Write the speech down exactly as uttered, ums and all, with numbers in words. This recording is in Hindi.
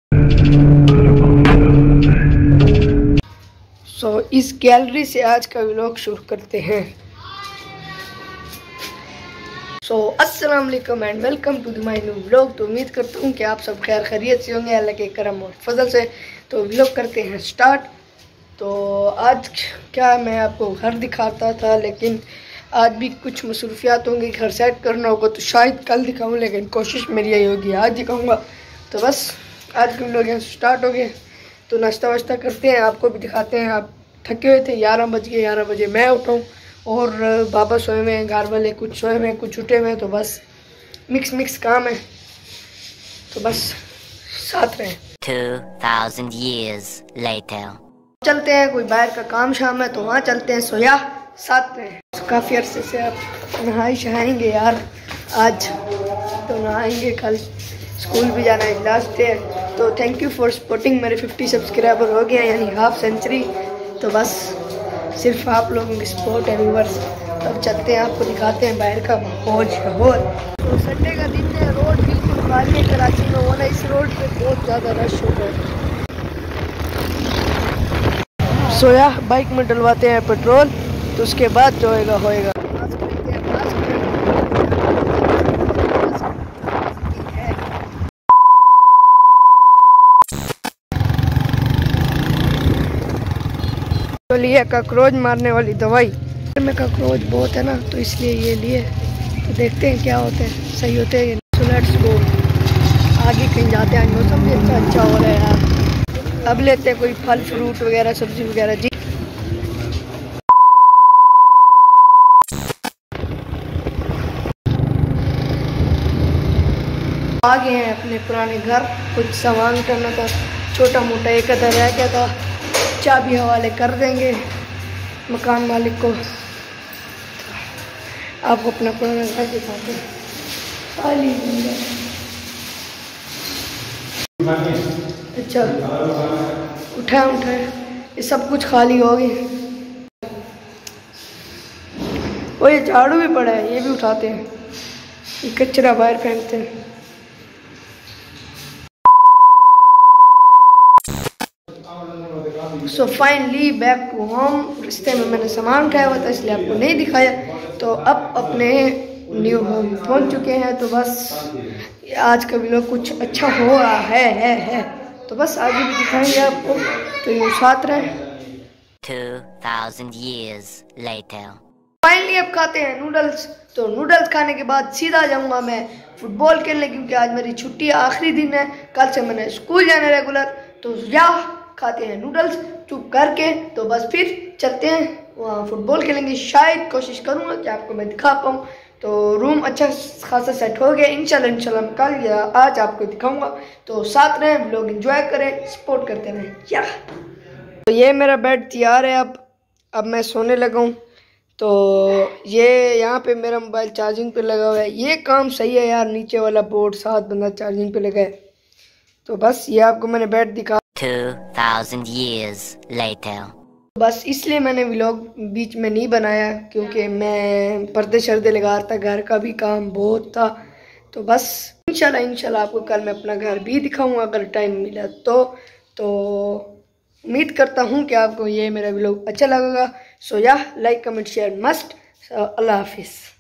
सो so, इस गैलरी से आज का व्लॉग शुरू करते हैं। सो अस्सलाम वालेकुम and welcome to the my new vlog. तो उम्मीद करता हूँ कि आप सब खैर खैरियत से होंगे अल्लाह के करम और फजल से। तो व्लॉग करते हैं स्टार्ट। तो आज क्या मैं आपको घर दिखाता था, लेकिन आज भी कुछ मसरूफियात होंगी, घर सेट करना होगा, तो शायद कल दिखाऊँ, लेकिन कोशिश मेरी यही होगी आज दिखाऊँगा। तो बस आज के व्लॉग यहाँ स्टार्ट हो गए। तो नाश्ता वाश्ता करते हैं, आपको भी दिखाते हैं। आप थके हुए थे, ग्यारह बज गए, ग्यारह बजे मैं उठाऊँ और बाबा सोए हुए हैं, घर वाले कुछ सोए हुए हैं, कुछ उठे हुए हैं। तो बस मिक्स मिक्स काम है, तो बस साथ रहें। two thousand years later. चलते हैं, कोई बाहर का काम शाम है तो वहाँ चलते हैं। सोया साथ में काफ़ी अरसे से आप नहाई शहाएंगे यार आज, तो नहाएंगे, कल स्कूल भी जाना है, लास्ट डे है। तो थैंक यू फॉर सपोर्टिंग। मेरे पचास सब्सक्राइबर हो गए, यानी हाफ सेंचुरी। तो बस सिर्फ आप लोगों की सपोर्ट है व्यूवर्स। तब चलते हैं, आपको दिखाते हैं बाहर का माहौल शहौल। तो संडे का दिन है, रोड बिल्कुल खाली है कराची में, वो ना इस रोड पे बहुत ज़्यादा रश होता है। सोया बाइक में डलवाते हैं पेट्रोल, तो उसके बाद जो होएगा होएगा। तो लिए कॉकरोच मारने वाली दवाई, में कॉकरोच बहुत है ना, तो इसलिए ये लिए। तो देखते हैं क्या होते हैं, सही होते हैं। सो लेट्स गो, आगे कहीं जाते हैं। मौसम भी अच्छा अच्छा हो रहा है यार। अब लेते हैं कोई फल फ्रूट वगैरह, सब्जी वगैरह। जी आ गए हैं अपने पुराने घर। कुछ सामान करना था, छोटा मोटा एक अदर रह गया था, चाबी हवाले कर देंगे मकान मालिक को। आपको अपना पुराना घर दिखाते हैं, खाली। अच्छा उठाए उठाए, ये सब कुछ खाली हो गया। वो ये झाड़ू भी पड़ा है, ये भी उठाते हैं, ये कचरा बाहर फेंकते हैं। So finally back to home. रिश्ते में मैंने सामान उठाया हुआ था, इसलिए आपको नहीं दिखाया। तो अब अपने न्यू होम पहुंच चुके हैं। तो बस आज का व्लॉग कुछ अच्छा हो रहा है है है तो बस आगे भी दिखाएंगे आपको, तो ये साथ रहे। two thousand years later. Finally अब खाते हैं नूडल्स। तो नूडल्स खाने के बाद सीधा जाऊंगा मैं फुटबॉल खेलने, क्योंकि आज मेरी छुट्टी है, आखिरी दिन है, कल से मैंने स्कूल जाना रेगुलर। तो या खाते हैं नूडल्स चुप करके, तो बस फिर चलते हैं वहाँ फुटबॉल खेलेंगे। शायद कोशिश करूँगा कि आपको मैं दिखा पाऊँ। तो रूम अच्छा खासा सेट हो गया, इंशाल्लाह इंशाल्लाह कल या आज आपको दिखाऊंगा। तो साथ रहें, लोग एंजॉय करें, सपोर्ट करते रहें या। तो ये मेरा बेड तैयार है। अब अब मैं सोने लगा हूँ। तो ये यहाँ पे मेरा मोबाइल चार्जिंग पे लगा हुआ है। ये काम सही है यार, नीचे वाला बोर्ड साथ बंदा चार्जिंग पे लगा है। तो बस ये आपको मैंने बेड दिखा। two thousand years later. बस इसलिए मैंने व्लॉग बीच में नहीं बनाया, क्योंकि मैं पर्दे शर्दे लगा रहा था, घर का भी काम बहुत था। तो बस इंशाल्लाह इंशाल्लाह आपको कल मैं अपना घर भी दिखाऊंगा अगर टाइम मिला तो। तो उम्मीद करता हूँ कि आपको ये मेरा व्लॉग अच्छा लगेगा। सो या लाइक कमेंट शेयर मस्ट। अल्लाह हाफिज़।